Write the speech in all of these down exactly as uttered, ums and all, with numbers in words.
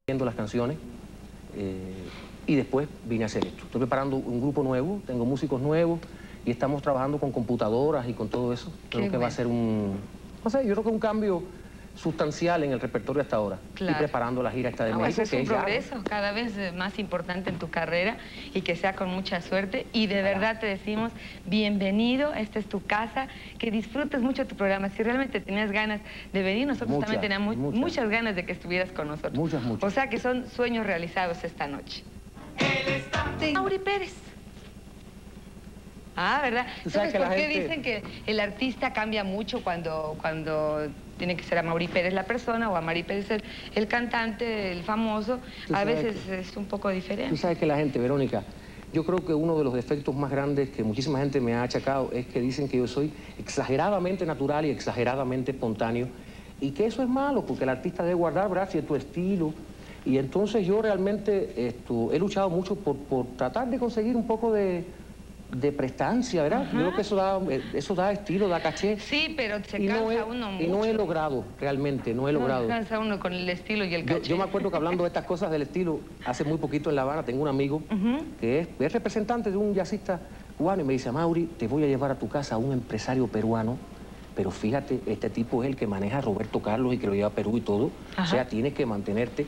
viendo las canciones eh, y después vine a hacer esto. Estoy preparando un grupo nuevo, tengo músicos nuevos y estamos trabajando con computadoras y con todo eso. Creo que bueno. va a ser un, no sé, yo creo que un cambio sustancial en el repertorio hasta ahora. Claro. Y preparando la gira esta de No, México. eso es un que progreso ya... cada vez más importante en tu carrera y que sea con mucha suerte. Y de verdad te decimos, bienvenido, esta es tu casa, que disfrutes mucho tu programa. Si realmente tenías ganas de venir, nosotros Muchas, también teníamos muchas. muchas ganas de que estuvieras con nosotros. Muchas, muchas. O sea que son sueños realizados esta noche. Mauri Pérez. Ah, ¿verdad? Tú ¿Sabes sabes que por la qué gente- dicen que el artista cambia mucho cuando, cuando tiene que ser a Mauri Pérez la persona o a Mauri Pérez el, el cantante, el famoso? Tú A sabes veces que- es un poco diferente. Tú sabes que la gente, Verónica, yo creo que uno de los defectos más grandes que muchísima gente me ha achacado es que dicen que yo soy exageradamente natural y exageradamente espontáneo y que eso es malo porque el artista debe guardar, ¿verdad?, cierto estilo. Y entonces yo realmente esto, he luchado mucho por, por tratar de conseguir un poco de, de prestancia, ¿verdad? Ajá. Yo creo que eso da, eso da estilo, da caché. Sí, pero se Y cansa no he, uno mucho. y no he logrado, realmente, no he No, logrado. se cansa uno con el estilo y el Yo, caché. yo me acuerdo que hablando de estas cosas del estilo, hace muy poquito en La Habana tengo un amigo Ujú. que es, es representante de un jazzista cubano y me dice, Mauri, te voy a llevar a tu casa a un empresario peruano, pero fíjate, este tipo es el que maneja a Roberto Carlos y que lo lleva a Perú y todo, Ajá. o sea, tienes que mantenerte.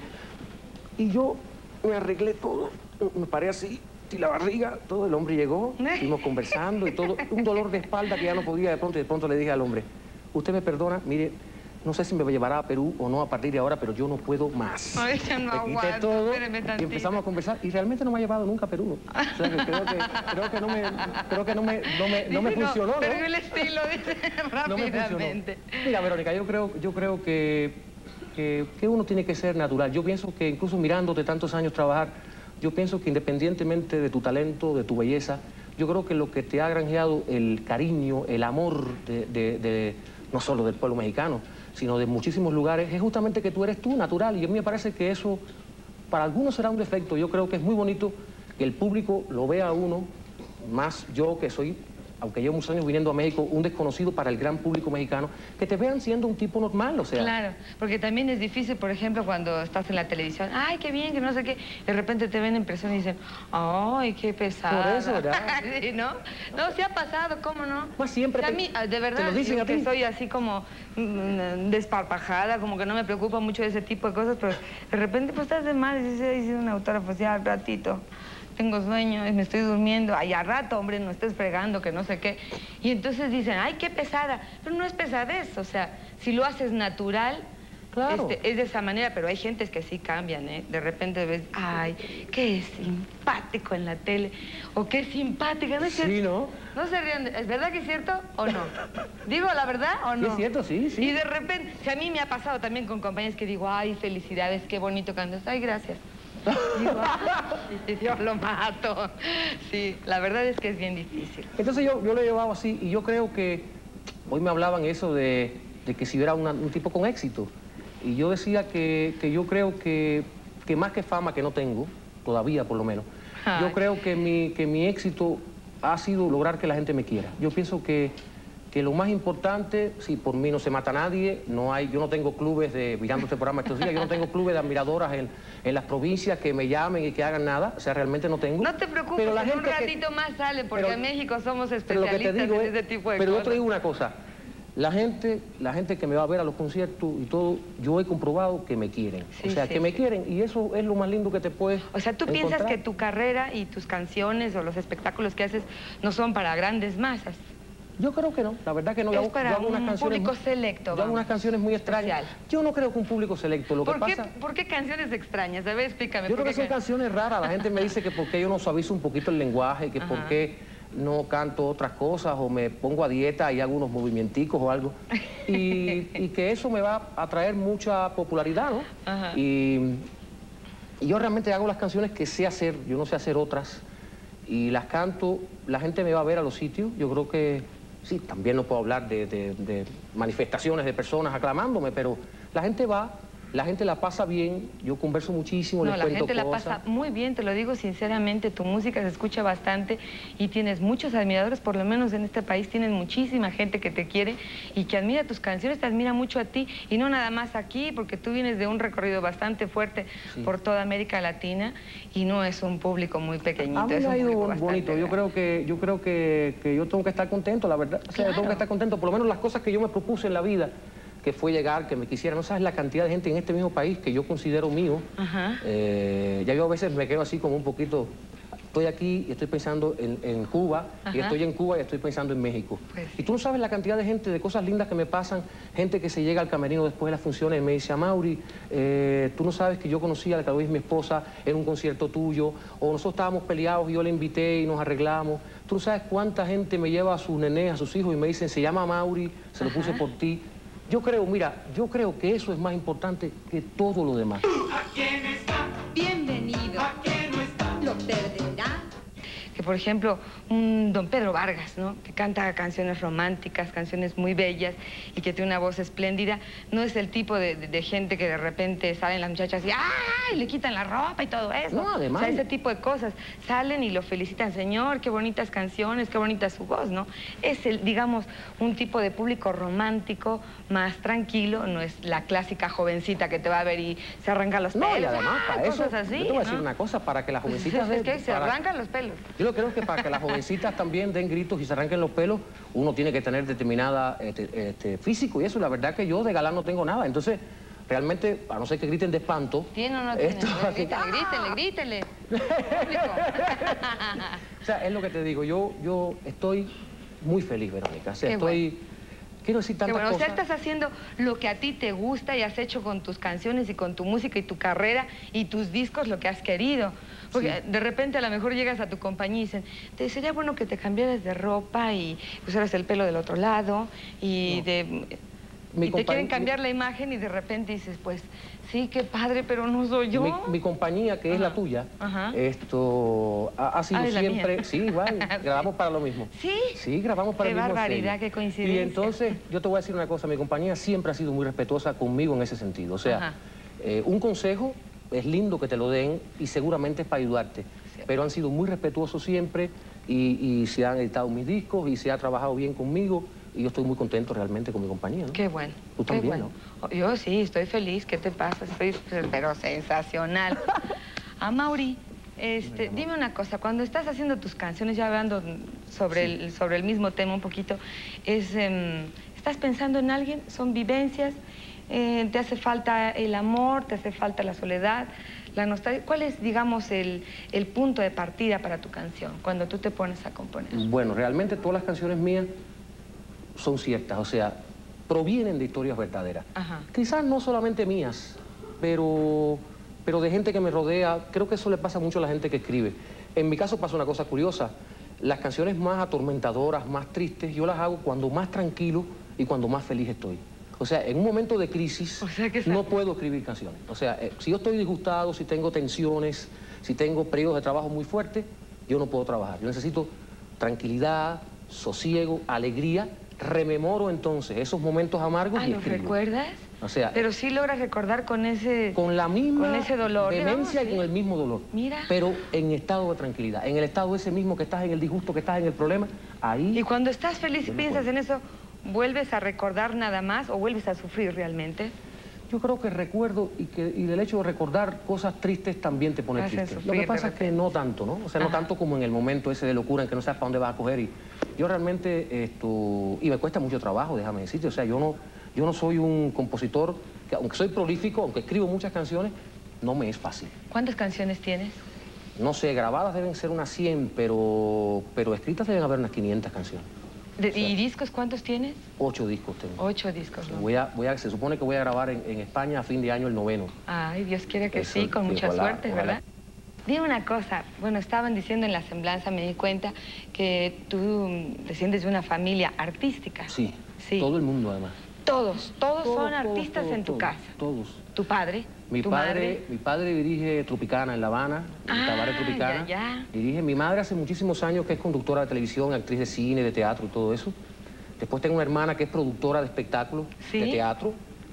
Y yo me arreglé todo, me paré así, y la barriga, todo, el hombre llegó, estuvimos conversando y todo, un dolor de espalda que ya no podía de pronto, y de pronto le dije al hombre, usted me perdona, mire, no sé si me llevará a Perú o no a partir de ahora, pero yo no puedo más. Ay, ya no Me quité aguanto, todo espéreme y tantito. empezamos a conversar y realmente no me ha llevado nunca a Perú. O sea, que creo que, creo que no me, creo que no me, no me, no me Dice, funcionó, ¿no? Perdió el estilo, dice, No me funcionó. rápidamente. Mira, Verónica, yo creo, yo creo que, que, que uno tiene que ser natural. Yo pienso que incluso mirándote tantos años trabajar, yo pienso que independientemente de tu talento, de tu belleza, yo creo que lo que te ha granjeado el cariño, el amor de, de, de no solo del pueblo mexicano, sino de muchísimos lugares, es justamente que tú eres tú, natural. Y a mí me parece que eso, para algunos será un defecto. Yo creo que es muy bonito que el público lo vea a uno, más yo que soy, aunque llevo muchos años viniendo a México, un desconocido para el gran público mexicano, que te vean siendo un tipo normal, o sea... Claro, porque también es difícil, por ejemplo, cuando estás en la televisión, ay, qué bien, que no sé qué, de repente te ven en persona y dicen, ay, qué pesada. Por eso, ¿verdad? Sí, ¿no? No, sí ha pasado, ¿cómo no? Pues siempre O sea, te- a mí, de te verdad, lo dicen yo a que ti. soy así como mm, desparpajada, como que no me preocupa mucho ese tipo de cosas, pero de repente pues estás de mal y dices, dice un autógrafo, ya al ratito. Tengo sueño, me estoy durmiendo, ay, a rato, hombre, no estés fregando, que no sé qué. Y entonces dicen, ay, qué pesada. Pero no es pesadez, o sea, si lo haces natural, Claro. este, es de esa manera, pero hay gentes que sí cambian, ¿eh? De repente ves, ay, qué simpático en la tele, o qué simpática, ¿no es cierto? Sí, ¿no? No se rían, de- ¿es verdad que es cierto o no? ¿Digo la verdad o no? Sí, es cierto, sí, sí. Y de repente, si a mí me ha pasado también con compañeros que digo, ay, felicidades, qué bonito cantas, ay, gracias. Digo, ay, yo lo mato. Sí, la verdad es que es bien difícil. Entonces yo, yo lo he llevado así y yo creo que hoy me hablaban eso de, de que si yo era una- un tipo con éxito. Y yo decía que, que yo creo que, que más que fama que no tengo, todavía por lo menos, Ay. yo creo que mi, que mi éxito ha sido lograr que la gente me quiera. Yo pienso que, que lo más importante, si por mí no se mata nadie, no hay, yo no tengo clubes de, mirando este programa estos días, yo no tengo clubes de admiradoras en, en las provincias que me llamen y que hagan nada, o sea, realmente no tengo. No te preocupes, Pero la en un gente que- ratito más sale, porque pero- en México somos Pero lo que te especialistas digo en es, ese tipo de pero yo cosas. te digo una cosa, la gente, la gente que me va a ver a los conciertos y todo, yo he comprobado que me quieren. Sí, o sea, sí, que me sí. quieren y eso es lo más lindo que te puedes O sea, ¿tú piensas encontrar. que tu carrera y tus canciones o los espectáculos que haces no son para grandes masas? Yo creo que no, la verdad que no. Es Yo hago- para yo hago unas un canciones público muy- selecto, Yo hago vamos, unas canciones muy extrañas. especial. Yo no creo que un público selecto, lo que ¿Por qué, pasa... ¿Por qué canciones extrañas? A ver, explícame. Yo ¿por creo que qué son ca- canciones raras. La gente me dice que por qué yo no suavizo un poquito el lenguaje, que Ajá. por qué no canto otras cosas o me pongo a dieta y hago unos movimienticos o algo. Y, y que eso me va a traer mucha popularidad, ¿no? Ajá. Y, y yo realmente hago las canciones que sé hacer, yo no sé hacer otras. Y las canto, la gente me va a ver a los sitios. Yo creo que, sí, también no puedo hablar de, de- de manifestaciones de personas aclamándome, pero la gente va La gente la pasa bien, yo converso muchísimo, No, les la cuento gente la cosas. pasa muy bien, te lo digo sinceramente, tu música se escucha bastante y tienes muchos admiradores, por lo menos en este país tienen muchísima gente que te quiere y que admira tus canciones, te admira mucho a ti y no nada más aquí, porque tú vienes de un recorrido bastante fuerte sí. por toda América Latina y no es un público muy pequeñito. A mí es me un ha ido bonito, bonito, yo creo que yo creo que, que yo tengo que estar contento, la verdad, o sea, claro. tengo que estar contento, por lo menos las cosas que yo me propuse en la vida, que fue llegar, que me quisiera. No sabes la cantidad de gente en este mismo país que yo considero mío. Eh, ya yo a veces me quedo así como un poquito... Estoy aquí y estoy pensando en, en Cuba, Ajá. y estoy en Cuba y estoy pensando en México. Pues. Y tú no sabes la cantidad de gente, de cosas lindas que me pasan, gente que se llega al camerino después de las funciones y me dice, Amaury, eh, tú no sabes que yo conocí a la que es mi esposa en un concierto tuyo, o nosotros estábamos peleados y yo le invité y nos arreglamos. Tú no sabes cuánta gente me lleva a sus nenes, a sus hijos y me dicen, se llama Amaury, se lo Ajá. puse por ti. Yo creo, mira, yo creo que eso es más importante que todo lo demás. ¿A quién está? Bienvenido. ¿A quién no está? Lo perderá. Que, por ejemplo, un don Pedro Vargas, ¿no? Que canta canciones románticas, canciones muy bellas y que tiene una voz espléndida. No es el tipo de, de, de gente que de repente salen las muchachas y ¡ay! Le quitan la ropa y todo eso. No, además... O sea, ese tipo de cosas. Salen y lo felicitan, señor, qué bonitas canciones, qué bonita su voz, ¿no? Es, el, digamos, un tipo de público romántico, más tranquilo, no es la clásica jovencita que te va a ver y se arranca los pelos. No, y además, ¡ah! para eso, así, yo te voy a decir ¿no? una cosa, para que las jovencitas... Es que se para... arrancan los pelos. Yo creo que para que las jovencitas también den gritos y se arranquen los pelos, uno tiene que tener determinada este, este, físico y eso. La verdad que yo de galán no tengo nada. Entonces, realmente, a no ser que griten de espanto... ¿Tiene o no tiene? Grítele, grítele, grítele. O sea, es lo que te digo. Yo, yo estoy muy feliz, Verónica. O sea, Qué estoy... Bueno. Quiero decir tantas bueno, cosas. O sea, estás haciendo lo que a ti te gusta y has hecho con tus canciones y con tu música y tu carrera y tus discos lo que has querido. Porque sí. de repente a lo mejor llegas a tu compañía y dicen, te sería bueno que te cambiaras de ropa y usaras el pelo del otro lado y, no. de, y te quieren cambiar la imagen y de repente dices, pues, sí, qué padre, pero no soy yo. Mi, mi compañía, que Ajá. es la tuya, Ajá. esto ha, ha sido ah, siempre... Sí, igual, grabamos para lo mismo. ¿Sí? Sí, grabamos para qué el mismo barbaridad, sello. qué coincidencia. Y entonces, yo te voy a decir una cosa, mi compañía siempre ha sido muy respetuosa conmigo en ese sentido. O sea, eh, un consejo es lindo que te lo den y seguramente es para ayudarte. Sí. Pero han sido muy respetuosos siempre y, y se han editado mis discos y se ha trabajado bien conmigo. Y yo estoy muy contento realmente con mi compañía, ¿no? Qué bueno. Tú también, bueno. ¿no? Yo sí, estoy feliz. ¿Qué te pasa? Estoy, pero sensacional. Amaury, este, dime una cosa. Cuando estás haciendo tus canciones, ya hablando sobre, sí. el, sobre el mismo tema un poquito, es, um, ¿estás pensando en alguien? ¿Son vivencias? Eh, ¿Te hace falta el amor? ¿Te hace falta la soledad? La nostalgia. ¿Cuál es, digamos, el, el punto de partida para tu canción cuando tú te pones a componer? Bueno, realmente todas las canciones mías son ciertas, o sea, provienen de historias verdaderas. Ajá. Quizás no solamente mías, pero, pero de gente que me rodea. Creo que eso le pasa mucho a la gente que escribe. En mi caso pasa una cosa curiosa. Las canciones más atormentadoras, más tristes, yo las hago cuando más tranquilo y cuando más feliz estoy. O sea, en un momento de crisis, o sea que no puedo escribir canciones. O sea, eh, si yo estoy disgustado, si tengo tensiones, si tengo periodos de trabajo muy fuertes, yo no puedo trabajar. Yo necesito tranquilidad, sosiego, alegría. Rememoro entonces esos momentos amargos ah, y ¿los recuerdas? O sea, pero sí logras recordar con ese... Con la misma con ese dolor, vehemencia digamos, y con el mismo dolor. Mira. Pero en estado de tranquilidad. En el estado ese mismo que estás en el disgusto, que estás en el problema, ahí... Y cuando estás feliz y piensas en eso, ¿vuelves a recordar nada más o vuelves a sufrir realmente? Yo creo que recuerdo y que y el hecho de recordar cosas tristes también te pone triste. Lo que pasa es que no tanto, ¿no? O sea, Ajá. no tanto como en el momento ese de locura en que no sabes para dónde vas a coger. Y yo realmente, esto, y me cuesta mucho trabajo, déjame decirte. O sea, yo no, yo no soy un compositor, que aunque soy prolífico, aunque escribo muchas canciones, no me es fácil. ¿Cuántas canciones tienes? No sé, grabadas deben ser unas cien, pero, pero escritas deben haber unas quinientas canciones. De, o sea, ¿y discos cuántos tienes? Ocho discos tengo. Ocho discos, ¿no? Voy a, voy a, se supone que voy a grabar en, en España a fin de año el noveno. Ay, Dios quiere que Eso, sí, con sí, mucha ojalá, suerte, ojalá. ¿verdad? Dime una cosa, bueno, estaban diciendo en la semblanza, me di cuenta, que tú desciendes de una familia artística. Sí, sí. Todo el mundo además. Todos, todos todo, son todo, artistas todo, en tu todo, casa. Todos. ¿Tu padre? Mi ¿Tu padre, madre? mi padre dirige Tropicana en La Habana, ah, Cabaret Tropicana. Ya, ya. Dirige, mi madre hace muchísimos años que es conductora de televisión, actriz de cine, de teatro y todo eso. Después tengo una hermana que es productora de espectáculos, ¿Sí? de teatro.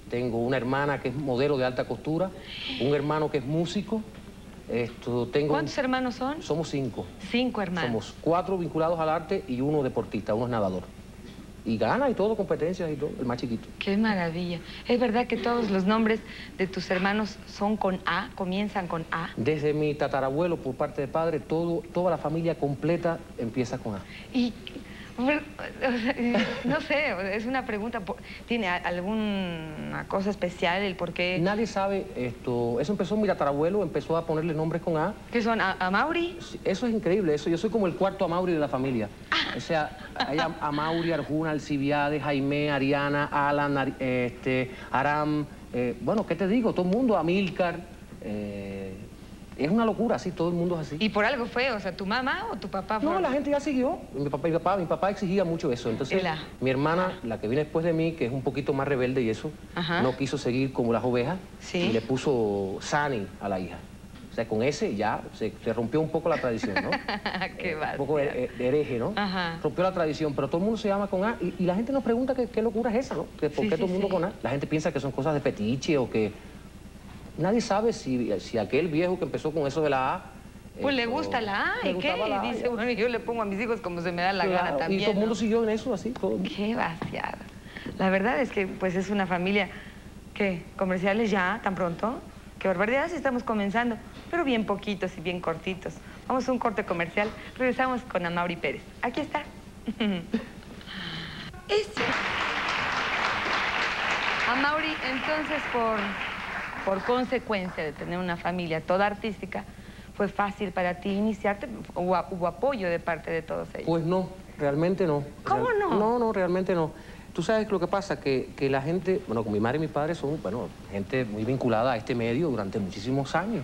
tengo una hermana que es modelo de alta costura, un hermano que es músico. Esto, tengo ¿Cuántos un... hermanos son? Somos cinco. Cinco hermanos. Somos cuatro vinculados al arte y uno deportista, uno es nadador. Y gana y todo, competencias y todo, el más chiquito. Qué maravilla. ¿Es verdad que todos los nombres de tus hermanos son con A, comienzan con A? Desde mi tatarabuelo por parte de padre, todo, toda la familia completa empieza con A. Y, bueno, o sea, no sé, es una pregunta, ¿tiene alguna cosa especial el por qué? Nadie sabe esto, eso empezó mi tatarabuelo, empezó a ponerle nombres con A. ¿Qué son, a, a Mauri? Eso es increíble, eso, yo soy como el cuarto Amauri de la familia. O sea, hay Amauri, Arjuna, Alcibiades, Jaime, Ariana, Alan, Ar, este, Aram, eh, bueno, ¿qué te digo? Todo el mundo, Amílcar, eh, es una locura, así, todo el mundo es así. ¿Y por algo fue? O sea, ¿tu mamá o tu papá fue? No, la gente ya siguió. Mi papá, mi papá, mi papá exigía mucho eso. Entonces, la... mi hermana, la que viene después de mí, que es un poquito más rebelde y eso, Ajá. no quiso seguir como las ovejas, ¿Sí? Y le puso Sani a la hija. O sea, con ese ya se, se rompió un poco la tradición, ¿no? Qué eh, un poco de, de hereje, ¿no? Ajá. Rompió la tradición, pero todo el mundo se llama con A y, y la gente nos pregunta que, qué locura es esa, ¿no? Que ¿por sí, qué sí, todo el mundo sí. con A? La gente piensa que son cosas de fetiche o que... Nadie sabe si, si aquel viejo que empezó con eso de la A... Pues le esto, gusta la A, le ¿y qué? gustaba la A, Y dice, ya. bueno, yo le pongo a mis hijos como se me da la Claro, gana también, y todo el mundo ¿no? siguió en eso, así, todo. Qué vaciada. La verdad es que, pues, es una familia, ¿qué? ¿Comerciales ya, tan pronto? Qué barbaridad, si estamos comenzando, pero bien poquitos y bien cortitos. Vamos a un corte comercial, regresamos con Amaury Pérez. Aquí está. Es... Amaury, entonces, por, por consecuencia de tener una familia toda artística, ¿fue fácil para ti iniciarte? ¿Hubo, hubo apoyo de parte de todos ellos? Pues no, realmente no. ¿Cómo Real- no? No, no, realmente no. Tú sabes lo que pasa, que, que la gente, bueno, con mi madre y mi padre son, bueno, gente muy vinculada a este medio durante muchísimos años.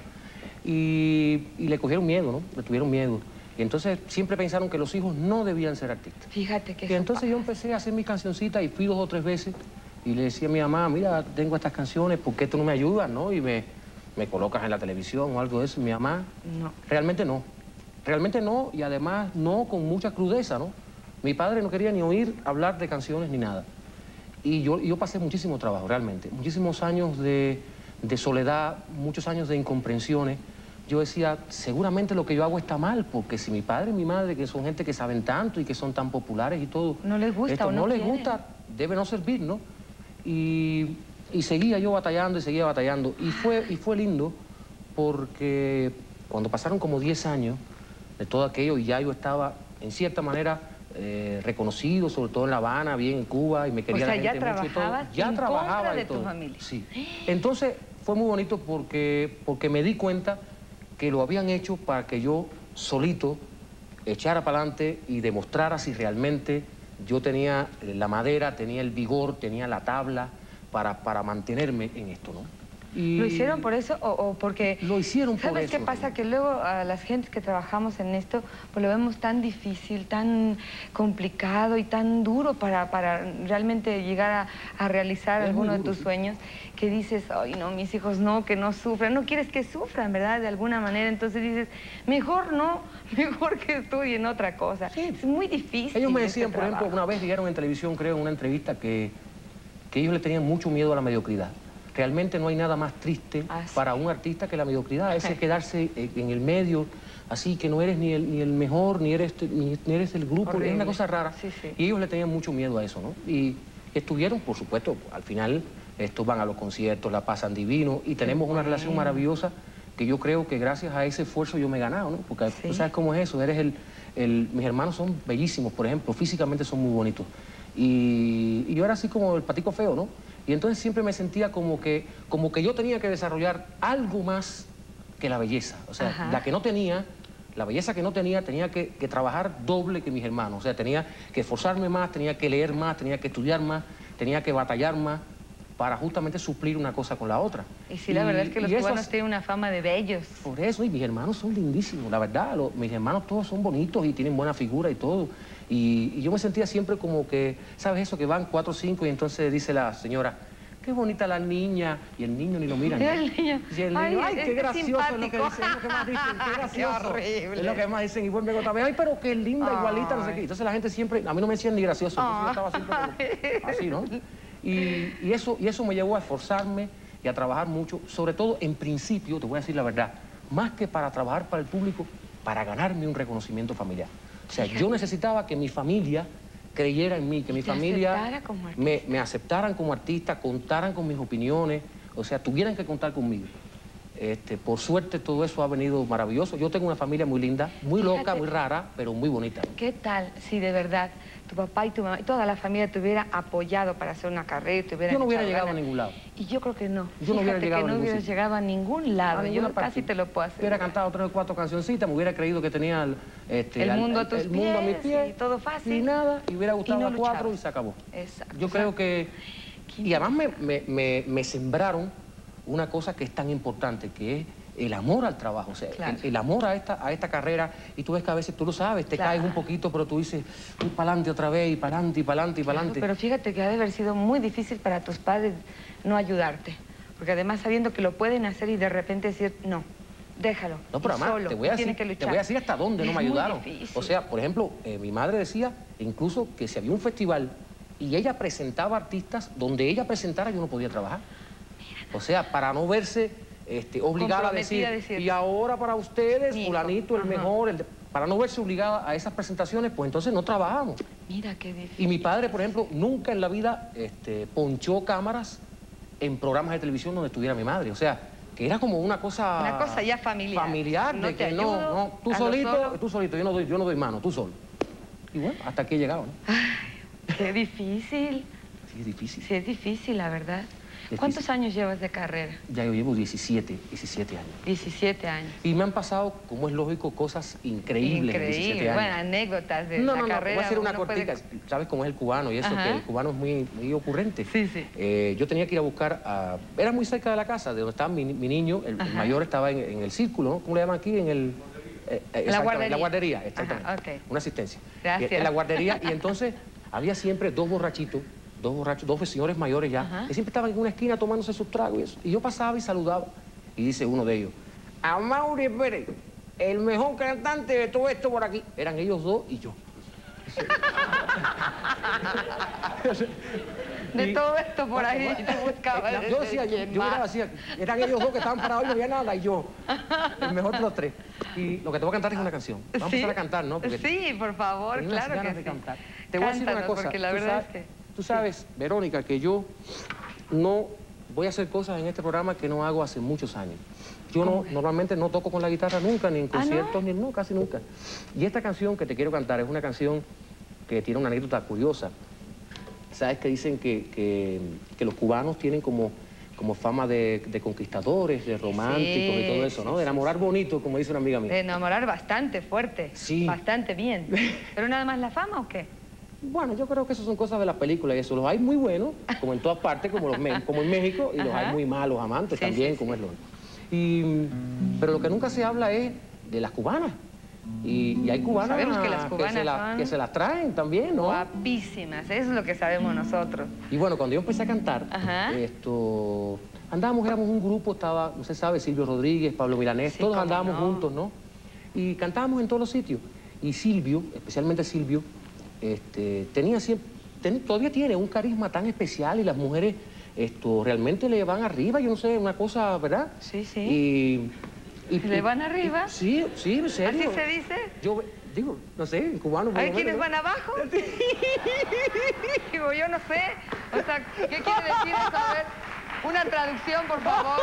Y, y le cogieron miedo, ¿no? Le tuvieron miedo. Y entonces siempre pensaron que los hijos no debían ser artistas. Fíjate que Y entonces yo empecé a hacer mis cancioncitas y fui dos o tres veces y le decía a mi mamá, mira, tengo estas canciones, ¿por qué tú no me ayudas, no? Y me, me colocas en la televisión o algo de eso. Y mi mamá, No. realmente no. Realmente no, y además no con mucha crudeza, ¿no? Mi padre no quería ni oír hablar de canciones ni nada. Y yo, yo pasé muchísimo trabajo, realmente. Muchísimos años de, de soledad, muchos años de incomprensiones. Yo decía, seguramente lo que yo hago está mal, porque si mi padre y mi madre, que son gente que saben tanto y que son tan populares y todo... No les gusta esto o no no les quieren. gusta, debe no servir, ¿no? Y, y seguía yo batallando y seguía batallando. Y fue, y fue lindo porque cuando pasaron como diez años de todo aquello y ya yo estaba, en cierta manera, eh, reconocido, sobre todo en La Habana, bien en Cuba, y me quería O sea, la ya gente mucho y todo. trabajabas Ya en trabajaba contra y de tu todo. familia. Sí. Entonces fue muy bonito porque, porque me di cuenta que lo habían hecho para que yo solito echara para adelante y demostrara si realmente yo tenía la madera, tenía el vigor, tenía la tabla para, para mantenerme en esto, ¿no? Y ¿Lo hicieron por eso o, o porque...? Lo hicieron por ¿Sabes eso, qué pasa? realmente. Que luego a las gentes que trabajamos en esto, pues lo vemos tan difícil, tan complicado y tan duro para, para realmente llegar a, a realizar Es alguno muy de duro, tus sí. sueños, que dices, ay no, mis hijos no, que no sufran. No quieres que sufran, ¿verdad? De alguna manera. Entonces dices, mejor no, mejor que estudien otra cosa. Sí. Es muy difícil. Ellos me este decían, por ejemplo, trabajo. una vez dijeron en televisión, creo, en una entrevista, que, que ellos le tenían mucho miedo a la mediocridad. Realmente no hay nada más triste Ah, sí. para un artista que la mediocridad, ese quedarse eh, en el medio, así que no eres ni el, ni el mejor, ni eres, ni, ni eres el grupo, Horrible. es una cosa rara. Sí, sí. Y ellos le tenían mucho miedo a eso, ¿no? Y estuvieron, por supuesto, al final, estos van a los conciertos, la pasan divino, y tenemos una relación bueno. maravillosa que yo creo que gracias a ese esfuerzo yo me he ganado, ¿no? Porque Sí. tú sabes cómo es eso, eres el, el... Mis hermanos son bellísimos, por ejemplo, físicamente son muy bonitos. Y, y yo era así como el patico feo, ¿no? Y entonces siempre me sentía como que, como que yo tenía que desarrollar algo más que la belleza. O sea, Ajá. la que no tenía, la belleza que no tenía, tenía que, que trabajar doble que mis hermanos. O sea, tenía que esforzarme más, tenía que leer más, tenía que estudiar más, tenía que batallar más para justamente suplir una cosa con la otra. Y sí, la verdad es que los y eso cubanos hace- tienen una fama de bellos. Por eso, y mis hermanos son lindísimos, la verdad. Lo- mis hermanos todos son bonitos y tienen buena figura y todo. Y, y yo me sentía siempre como que, ¿sabes eso? Que van cuatro o cinco y entonces dice la señora, qué bonita la niña. Y el niño ni lo mira. Mira ¿no? el niño. Y el niño, Ay, ay, es qué gracioso es lo que simpático. dicen, es lo que más dicen, qué gracioso. horrible. Es lo que más dicen, y vuelven otra vez, ay, pero qué linda, igualita, no sé Ay. qué. Entonces la gente siempre, a mí no me decían ni gracioso, entonces yo estaba siempre como- así, ¿no? Y, y, eso, y eso me llevó a esforzarme y a trabajar mucho, sobre todo en principio, te voy a decir la verdad, más que para trabajar para el público, para ganarme un reconocimiento familiar. O sea, yo necesitaba que mi familia creyera en mí, que mi familia me, me aceptaran como artista, contaran con mis opiniones, o sea, tuvieran que contar conmigo. Este, por suerte todo eso ha venido maravilloso. Yo tengo una familia muy linda, muy Fíjate, loca, muy rara, pero muy bonita. ¿Qué tal si de verdad tu papá y tu mamá y toda la familia te hubiera apoyado para hacer una carrera y te hubieran Yo no hubiera llegado ganas. a ningún lado. Y yo creo que no. Yo Fíjate no hubiera llegado que no a ningún hubieras sitio. llegado a ningún lado. A yo parte. casi te lo puedo hacer. Hubiera cantado tres o cuatro cancioncitas, me hubiera creído que tenía el, este, el al, mundo el, a tus el pies, mundo a mis pies y todo fácil. Y nada, y hubiera gustado y no a cuatro luchabas. y se acabó. Exacto. Yo creo que... Qué Y además me, me, me, me sembraron una cosa que es tan importante, que es el amor al trabajo, o sea, Claro. el, el amor a esta, a esta carrera. Y tú ves que a veces, tú lo sabes, te Claro. caes un poquito, pero tú dices, uy, para adelante otra vez, y para adelante, y para adelante, y para adelante. Pero fíjate que ha de haber sido muy difícil para tus padres no ayudarte. Porque además sabiendo que lo pueden hacer y de repente decir, no, déjalo. No, pero y además, solo, te, voy a tiene decir, que te luchar. voy a decir hasta dónde no Es me muy ayudaron. difícil. O sea, por ejemplo, eh, mi madre decía incluso que si había un festival y ella presentaba artistas, donde ella presentara yo no podía trabajar. O sea, para no verse este, obligada a decir, a decir, y ahora para ustedes, mi fulanito, el Ajá. mejor, el de... para no verse obligada a esas presentaciones, pues entonces no trabajamos. Mira qué difícil. Y mi padre, por ejemplo, nunca en la vida este, ponchó cámaras en programas de televisión donde estuviera mi madre. O sea, que era como una cosa... Una cosa ya familiar. Familiar, No de te que no, ayudo, no, tú hazlo solito, solo. tú solito, yo no doy, yo no doy mano, tú solo. Y bueno, hasta aquí he llegado, ¿no? Ay, qué difícil. Sí, es difícil. Sí, es difícil, la verdad. Difícil. ¿Cuántos años llevas de carrera? Ya yo llevo diecisiete, diecisiete años. diecisiete años. Y me han pasado, como es lógico, cosas increíbles en diecisiete Increíble. años. Bueno, anécdotas de No, la no, no, carrera. voy a hacer una uno cortica. puede- ¿Sabes cómo es el cubano? Y eso, Ajá. que el cubano es muy, muy ocurrente. Sí, sí. Eh, yo tenía que ir a buscar a... Era muy cerca de la casa, de donde estaba mi, mi niño, el, el Ajá. mayor estaba en, en el círculo, ¿no? ¿Cómo le llaman aquí? En el... eh, eh, exactamente, guardería. La guardería, exactamente. Ajá, ok. Una asistencia. Gracias. En la guardería, y entonces había siempre dos borrachitos, dos borrachos, dos señores mayores ya, Ajá. que siempre estaban en una esquina tomándose sus tragos y eso. Y yo pasaba y saludaba. Y dice uno de ellos, a Mauri Pérez, el mejor cantante de todo esto por aquí. Eran ellos dos y yo. De Y- todo esto por ahí, Bueno, te buscaba. eh, yo decía, yo, yo miraba así, eran ellos dos que estaban parados y no había nada, y yo, el mejor de los tres. Y lo que te voy a cantar es una canción. Vamos a empezar a cantar, ¿no? Porque Sí, por favor, tengo unas claro ganas que de sí. cantar. Te voy a decir una Cántanos, cosa. porque la tú verdad sabes, es que... Tú sabes, Verónica, que yo no voy a hacer cosas en este programa que no hago hace muchos años. Yo no, normalmente no toco con la guitarra nunca, ni en ¿Ah, no? conciertos, ni no, casi nunca. Y esta canción que te quiero cantar es una canción que tiene una anécdota curiosa. Sabes que dicen que, que, que los cubanos tienen como, como fama de, de conquistadores, de románticos Sí, y todo eso, sí, ¿no? De enamorar bonito, como dice una amiga De mía. enamorar bastante fuerte. Sí. Bastante bien. ¿Pero nada más la fama o qué? Bueno, yo creo que eso son cosas de la película y eso. Los hay muy buenos, como en todas partes, como, los me- como en México, y los Ajá. hay muy malos amantes Sí, también, sí, como sí. es lo y, Pero lo que nunca se habla es de las cubanas. Y, y hay cubanas, Sabemos que las se cubanas la- son que se las traen también, ¿no? Guapísimas, eso es lo que sabemos nosotros. Y bueno, cuando yo empecé a cantar, Ajá. esto, andábamos, éramos un grupo, estaba, no se sabe, Silvio Rodríguez, Pablo Milanés, Sí, todos cómo andábamos no. juntos, ¿no? Y cantábamos en todos los sitios. Y Silvio, especialmente Silvio, este, tenía siempre, ten- todavía tiene un carisma tan especial y las mujeres esto, realmente le van arriba, yo no sé, una cosa, ¿verdad? Sí, sí. Y, y- ¿Le y- van arriba? y- sí, sí, en serio. ¿Así se dice? Yo digo, no sé, en cubano. por ¿Hay lo quienes menos, van abajo? Digo, yo no sé. O sea, ¿qué quiere decir eso? A ver, una traducción, por favor.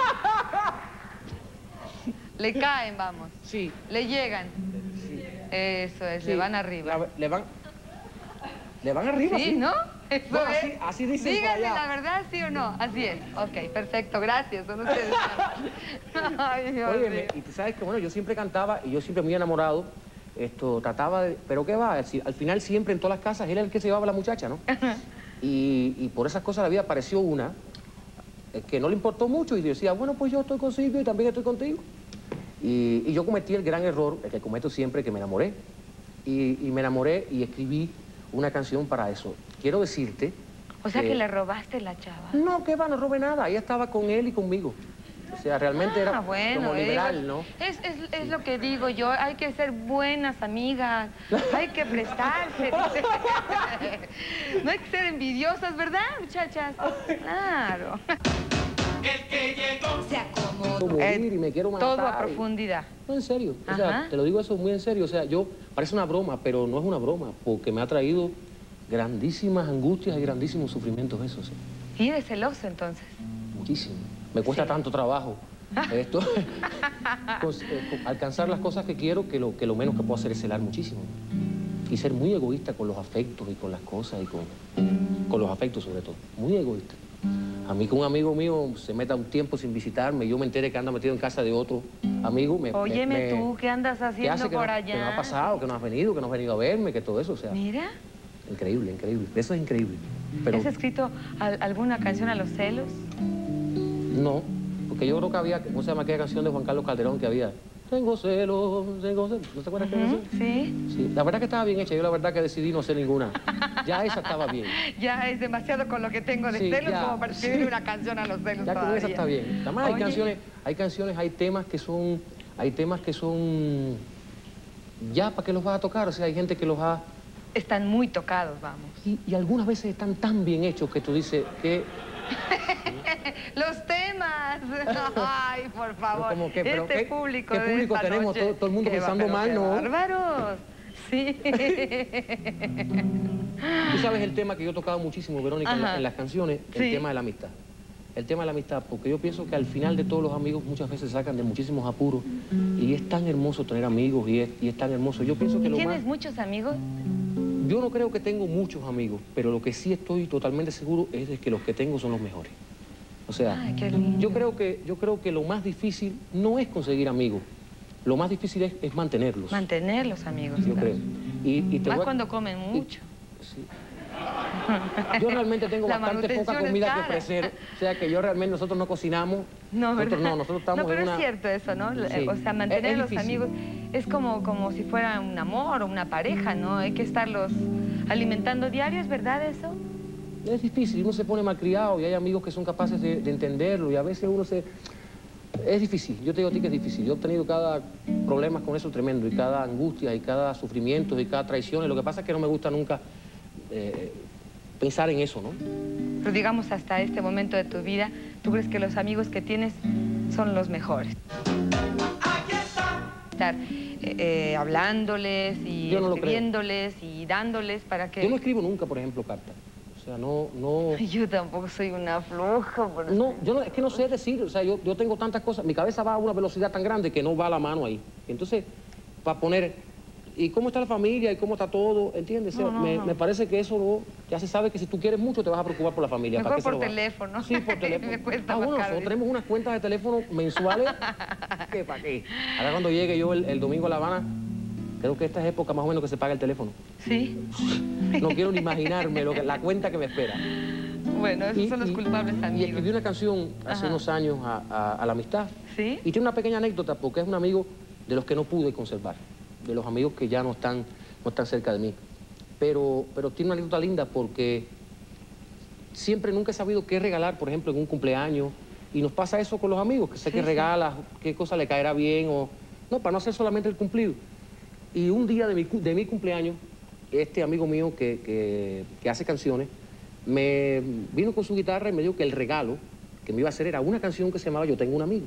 Le caen, vamos. ¿no? Sí, Le llegan. sí. Eso es, Sí, le van arriba. la- le van... Le van arriba, Sí, ¿no? Eso Bueno, es. así- así dicen por Díganme allá. la verdad, ¿sí o no? Así es. Ok, perfecto, gracias. Son ustedes. Ay, Dios Óyeme, mío. y tú sabes que, bueno, yo siempre cantaba y yo siempre muy enamorado, esto, trataba de... Pero ¿qué va? Si- Al final siempre en todas las casas él era el que se llevaba a la muchacha, ¿no? Y, y por esas cosas de la vida apareció una eh, que no le importó mucho y decía, bueno, pues yo estoy con Silvio y también estoy contigo. Y, y yo cometí el gran error, el que cometo siempre, que me enamoré. Y, y me enamoré y escribí una canción para eso. Quiero decirte... O sea que le robaste la chava. No, que va, no robé nada. Ella estaba con él y conmigo. O sea, realmente Ah, era bueno, como liberal, digo, ¿no? Es, es, es lo que digo yo, hay que ser buenas amigas, hay que prestarse. No hay que ser envidiosas, ¿verdad, muchachas? Claro. El que llegó. Se acomodó. Quiero morir y me quiero matar. Todo a y- profundidad. No, en serio. O sea, Ajá. te lo digo eso muy en serio. O sea, yo, parece una broma, pero no es una broma, porque me ha traído grandísimas angustias y grandísimos sufrimientos eso, sí. Y eres celoso, entonces. Muchísimo. Me cuesta Sí. tanto trabajo esto, cons- eh, co- alcanzar las cosas que quiero, que lo, que lo menos que puedo hacer es celar muchísimo. Y ser muy egoísta con los afectos y con las cosas y con, con los afectos sobre todo. Muy egoísta. A mí que un amigo mío se meta un tiempo sin visitarme y yo me entere que anda metido en casa de otro amigo, me... me- Óyeme me- tú, ¿qué andas ¿qué haciendo hace que por no, allá? que no ha pasado, que no has venido, que no has venido a verme, que todo eso, o sea... Mira, Increíble, increíble. Eso es increíble. Pero ¿has escrito al- alguna canción a los celos? no, porque yo creo que había, ¿cómo se llama aquella canción de Juan Carlos Calderón que había? Tengo celos, tengo celos. ¿No te acuerdas de Ujú, esa? sí. Sí, la verdad que estaba bien hecha. Yo la verdad que decidí no hacer ninguna. Ya esa estaba bien. Ya es demasiado con lo que tengo de Sí, celos ya, como para escribir sí. una canción a los celos Ya con todavía. esa está bien. Además hay Oye, canciones, hay canciones, hay temas que son, hay temas que son, ya para qué los vas a tocar. O sea, hay gente que los ha, Están muy tocados, vamos. y, y algunas veces están tan bien hechos que tú dices que, los temas. Ay, por favor. Pero como que, pero este ¿qué- público qué de público esta tenemos? noche. Todo- todo el mundo Qué pensando bárbaro, mal, qué ¿no? Bárbaros. Sí. tú sabes el tema que yo he tocado muchísimo, Verónica, en, la- Ajá. en las canciones, el Sí. tema de la amistad. El tema de la amistad, porque yo pienso que al final de todos los amigos muchas veces sacan de muchísimos apuros y es tan hermoso tener amigos y es, y es tan hermoso. Yo pienso que ¿Y lo tienes más... muchos amigos? Yo no creo que tengo muchos amigos, pero lo que sí estoy totalmente seguro es de que los que tengo son los mejores. O sea, Ay, qué lindo. yo creo que, yo creo que lo más difícil no es conseguir amigos, lo más difícil es, es mantenerlos. Mantener los amigos. Yo claro. creo. Y, y te Más voy a- cuando comen y- mucho. sí. Yo realmente tengo La bastante poca manutención es comida que cara. ofrecer, o sea que yo realmente, nosotros no cocinamos, No, nosotros ¿verdad? no, nosotros estamos No, pero en una... es cierto eso, ¿no? Sí. O sea, mantener Es- es los difícil. amigos es como, como si fuera un amor o una pareja, ¿no? Hay que estarlos alimentando diario, ¿es verdad eso? Es difícil, uno se pone malcriado y hay amigos que son capaces de, de entenderlo y a veces uno se... Es difícil, yo te digo a ti que es difícil. Yo he tenido cada problema con eso tremendo y cada angustia y cada sufrimiento y cada traición. Y lo que pasa es que no me gusta nunca eh, pensar en eso, ¿no? Pero digamos, hasta este momento de tu vida, ¿tú crees que los amigos que tienes son los mejores? Aquí está. Estar eh, eh, hablándoles y Yo no lo creo. escribiéndoles y dándoles para que... Yo no escribo nunca, por ejemplo, cartas. O sea, no... no... Yo tampoco soy una floja, por eso. No, yo no, es que no sé decir, o sea, yo, yo tengo tantas cosas, mi cabeza va a una velocidad tan grande que no va la mano ahí. Entonces, para poner, ¿y cómo está la familia? ¿Y cómo está todo? ¿Entiendes? O sea, No, no, me, no. me parece que eso no- ya se sabe que si tú quieres mucho te vas a preocupar por la familia. Mejor ¿Para qué se por lo va? teléfono. Sí, por teléfono. Me cuesta ah, bueno, más caro, nosotros dice. tenemos unas cuentas de teléfono mensuales que para qué. Ahora cuando llegue yo el, el domingo a La Habana, creo que esta es época más o menos que se paga el teléfono. Sí. No quiero ni imaginarme lo que, la cuenta que me espera. Bueno, esos Y- son los y- culpables Y amigos. escribí una canción hace Ajá. unos años a, a- a la amistad. ¿Sí? Y tiene una pequeña anécdota porque es un amigo de los que no pude conservar, de los amigos que ya no están, no están cerca de mí. Pero, pero tiene una anécdota linda porque siempre nunca he sabido qué regalar, por ejemplo, en un cumpleaños. Y nos pasa eso con los amigos, que sé Sí, qué sí. regalas, qué cosa le caerá bien o... No, para no hacer solamente el cumplido. Y un día de mi, cu- de mi cumpleaños, este amigo mío que, que- que hace canciones, me vino con su guitarra y me dijo que el regalo que me iba a hacer era una canción que se llamaba Yo tengo un amigo.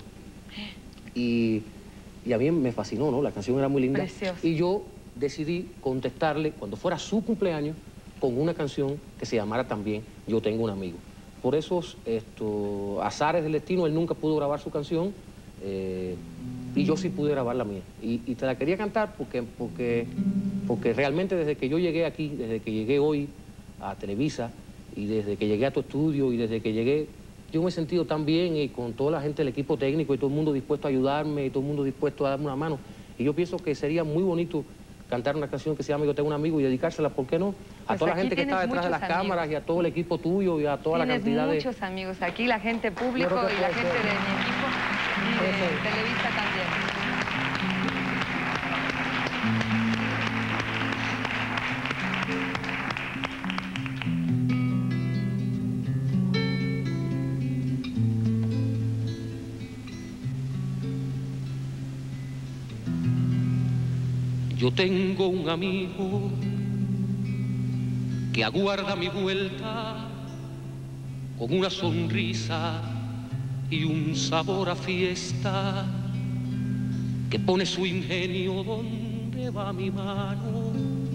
Y, y a mí me fascinó, ¿no? La canción era muy linda. Preciosa. Y yo decidí contestarle, cuando fuera su cumpleaños, con una canción que se llamara también Yo tengo un amigo. Por esos esto, azares del destino, él nunca pudo grabar su canción eh, y yo sí pude grabar la mía. Y, y te la quería cantar porque, porque, porque realmente desde que yo llegué aquí, desde que llegué hoy a Televisa y desde que llegué a tu estudio y desde que llegué, yo me he sentido tan bien y con toda la gente del equipo técnico y todo el mundo dispuesto a ayudarme y todo el mundo dispuesto a darme una mano. Y yo pienso que sería muy bonito cantar una canción que se llama Yo tengo un amigo y dedicársela, ¿por qué no? A Pues toda la aquí gente que está tienes detrás de las muchos amigos. cámaras y a todo el equipo tuyo y a toda la Tienes cantidad de... muchos amigos aquí, la gente público Yo creo que y la puede gente ser. de mi equipo y Puede de ser. Televisa también. Yo tengo un amigo que aguarda mi vuelta con una sonrisa y un sabor a fiesta, que pone su ingenio donde va mi mano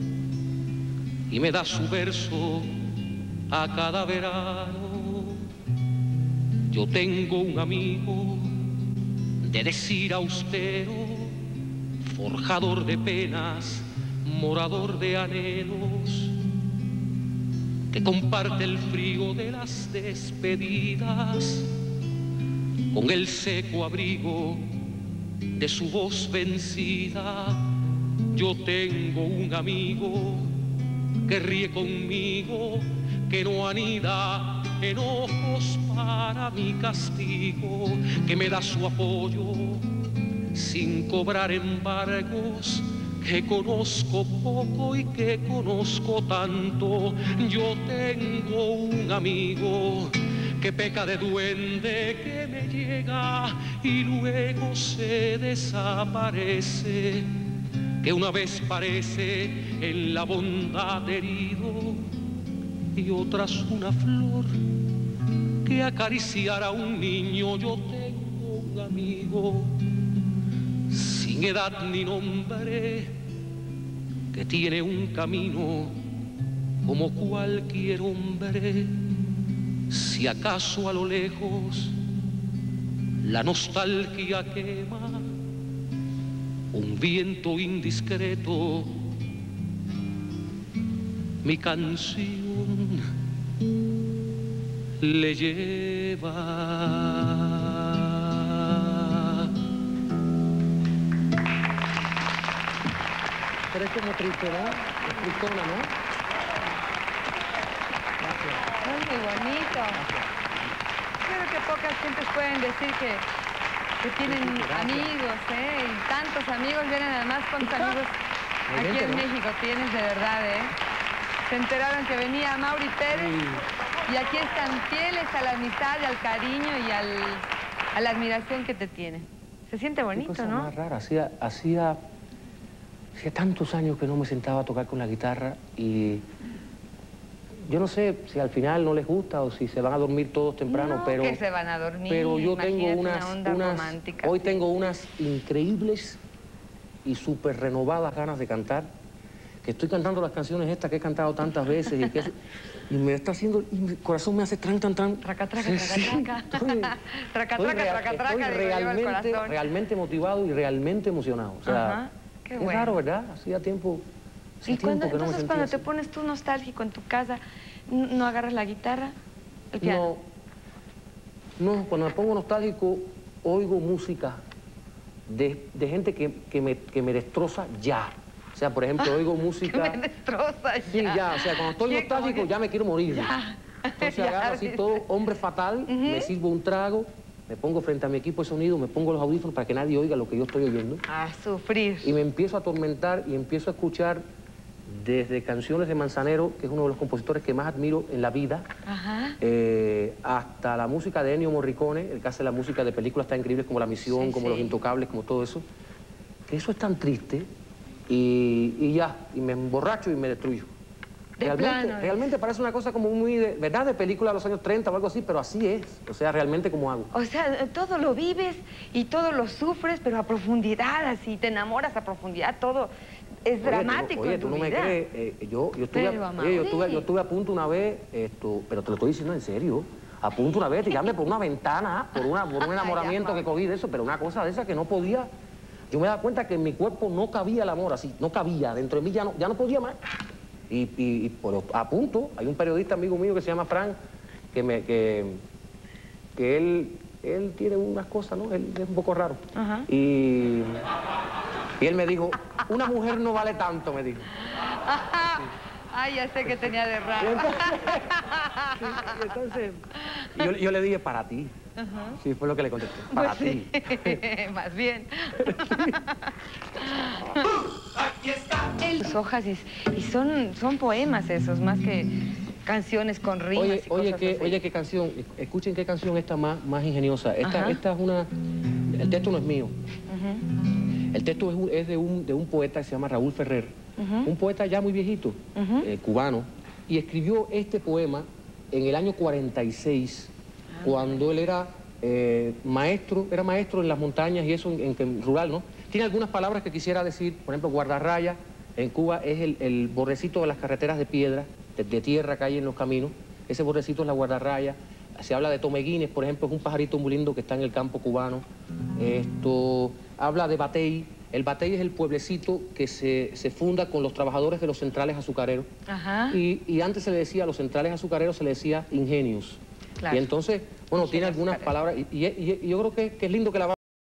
y me da su verso a cada verano. Yo tengo un amigo de decir austero, forjador de penas, morador de anhelos, que comparte el frío de las despedidas con el seco abrigo de su voz vencida. Yo tengo un amigo que ríe conmigo, que no anida enojos para mi castigo, que me da su apoyo sin cobrar embargos, que conozco poco y que conozco tanto. Yo tengo un amigo que peca de duende, que me llega y luego se desaparece, que una vez parece en la bondad herido y otras una flor que acariciar a un niño. Yo tengo un amigo sin edad ni nombre, que tiene un camino como cualquier hombre. Si acaso a lo lejos la nostalgia quema, un viento indiscreto mi canción le lleva. Pero es como triste, ¿no? Es tristona, ¿no? Gracias. Muy, muy bonito. Gracias. Creo que pocas gentes pueden decir que, que tienen Gracias. amigos, ¿eh? Y tantos amigos, vienen además cuántos amigos aquí en México tienes de verdad, ¿eh? Se enteraron que venía Mauri Pérez y aquí están fieles a la amistad y al cariño y al, a la admiración que te tienen. Se siente bonito, Qué cosa ¿no? más rara. Hacía, hacía, hacía tantos años que no me sentaba a tocar con la guitarra y yo no sé si al final no les gusta o si se van a dormir todos temprano, No, pero... que se van a dormir, Pero yo tengo imagínate, unas, una onda unas romántica, hoy sí. tengo unas increíbles y súper renovadas ganas de cantar, que estoy cantando las canciones estas que he cantado tantas veces y, que, y me está haciendo, y mi corazón me hace tran, tan, tan. Traca, traca, Sí, traca, sí. traca. Estoy- Traca, estoy traca, real- traca, traca, estoy digo yo, el realmente, corazón. realmente motivado y realmente emocionado. O sea, Ajá, qué es bueno. raro, ¿verdad? Hacía tiempo, hacía Y cuando, tiempo que no me entonces sentía cuando te así. pones tú nostálgico en tu casa, n- ¿no agarras la guitarra? El piano. No, no, cuando me pongo nostálgico, oigo música de, de gente que, que, me, que me destroza ya. O sea, por ejemplo, oigo música... Que me destroza ya. Sí, ya, o sea, cuando estoy Sí, nostálgico como que- ya me quiero morir. Ya. Entonces Ya, agarro así dice. todo, hombre fatal, me sirvo un trago, me pongo frente a mi equipo de sonido, me pongo los audífonos para que nadie oiga lo que yo estoy oyendo. A sufrir. Y me empiezo a atormentar y empiezo a escuchar desde canciones de Manzanero, que es uno de los compositores que más admiro en la vida, Ajá. eh, hasta la música de Ennio Morricone, el que hace la música de películas tan increíbles como La Misión, Sí, como sí. Los Intocables, como todo eso, que eso es tan triste y, y ya, y me emborracho y me destruyo. De Realmente, plano, realmente parece una cosa como muy, de, ¿verdad? De película de los años treinta o algo así, pero así es. O sea, realmente como hago. O sea, todo lo vives y todo lo sufres, pero a profundidad, así, te enamoras a profundidad, todo es Oye, tú no- dramático Oye, en tu tú no me vida. crees, eh, yo, yo, estuve, Pero, a- Amaury. oye, yo, estuve, yo estuve a punto una vez, esto, pero te lo estoy diciendo en serio, a punto una vez de tirarme por una ventana, por, una, por un enamoramiento que cogí de eso, pero una cosa de esa que no podía. Yo me daba cuenta que en mi cuerpo no cabía el amor, así, no cabía, dentro de mí ya no, ya no podía más. Y, y, y por, a punto, hay un periodista amigo mío que se llama Frank, que, me, que, que él, él tiene unas cosas, ¿no? Él es un poco raro. Ajá. Y, y él me dijo, una mujer no vale tanto, me dijo. Ay, ya sé que tenía de Y raro. entonces, sí, y entonces y yo, yo le dije, para ti. Sí, fue lo que le contesté, para Pues ti. sí, más bien. Aquí está. Sus hojas y, y son, son poemas esos, más que canciones con rimas Oye, y oye, cosas qué, así. oye, qué canción, escuchen qué canción está más, más ingeniosa. Esta, Ajá. esta es una, el texto no es mío, Uh-huh. El texto es, un, es de, un, de un poeta que se llama Raúl Ferrer, uh-huh. un poeta ya muy viejito, uh-huh. eh, cubano, y escribió este poema en el año cuarenta y seis, ah, cuando no. él era eh, maestro, era maestro en las montañas y eso en, en, en rural, ¿no? Tiene algunas palabras que quisiera decir, por ejemplo, guardarraya, en Cuba es el, el bordecito de las carreteras de piedra, de, de tierra que hay en los caminos, ese bordecito es la guardarraya. Se habla de tomeguines, por ejemplo, es un pajarito muy lindo que está en el campo cubano. Esto habla de Batey. El Batey es el pueblecito que se, se funda con los trabajadores de los centrales azucareros. Ajá. Y, y antes se le decía, a los centrales azucareros se le decía ingenios. Claro. Y entonces, bueno, tiene algunas palabras. Y, y, y yo creo que, que es lindo que la